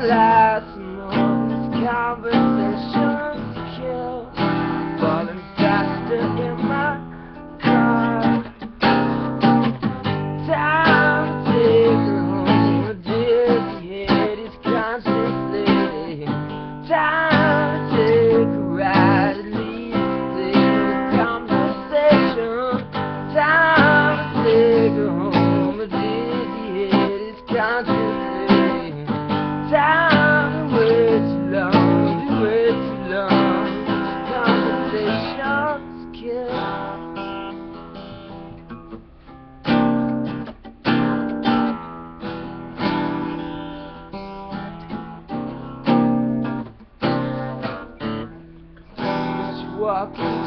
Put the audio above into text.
last month's conversations kill, falling faster in my car. Time to take her home, a dizzy head is constantly. Time to take a ride, at least there's conversation. Time to take her home, a dizzy head is constantly. Time to wait too long, to wait too long. Conversations kill. Walking